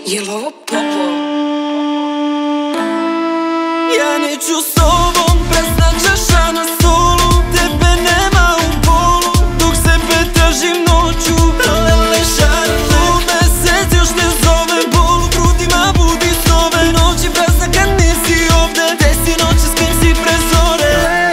Jel' ovo popo? Ja neću s tobom prestat čaša na stolu. Tebe nema u bolu dok sebe tražim noću. Lele šarle, mesec još te zove. Bol u grudima budi snove. Noći prazna kad nisi ovde. Gde si noće, s kim si pre zore?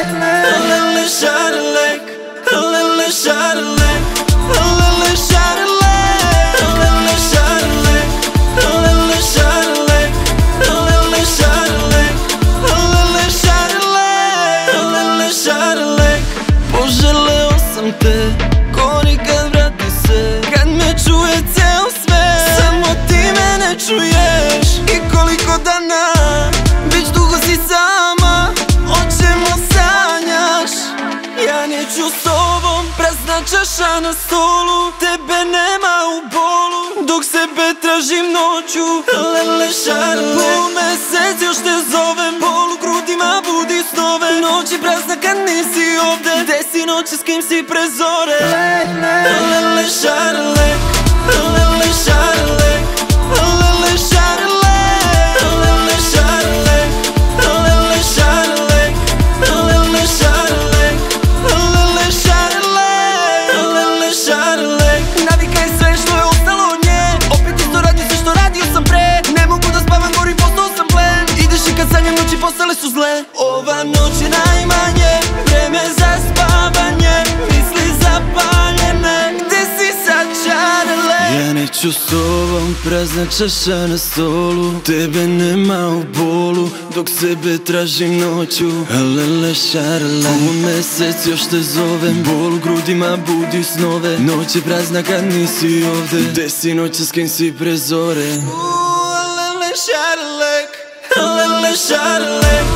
Lele šarle, lele šarle, lele šarle, lele šarle, lele šarle, lele šarle, lele šarle, lele šarle. Poželeo sam te ko nikad, vrati se kad me čuje ceo svet. Samo ti me ne čuješ. I koliko dana već dugo si sama, o čemu sanjaš? Ja neću s tobom, prazna čaša na stolu. Tebe nema u bolu dok sebe tražim noću. Lele šarle, pol mesec još te zovem. Bol u grudima budi snove. Noći prazna kad nisi ovde. Gde si noće, s kim si pre zore? Lele šarle, lele šarle, lele šarle, lele šarle, lele šarle, lele šarle, lele šarle, lele šarle. Navikaj sve što je ostalo od nje. Opet isto radi sve što radio sam pre. Ne mogu da spavam, gori, postao sam plen. Ideš i kad sanjam, noći postale su zle. Ova noć je najmanje vreme za spavanje. Misli zapaljene, gde si sad čarele? Ja neću s tobom, prazna čaša na stolu. Tebe nema u bolu dok sebe tražim noću. Lele šarle, pun mesec još te zovem. Bol u grudima budi snove. Noć je prazna kad nisi ovde. Gde si noće, s kim si pre zore? Lele šarle, lele šarle,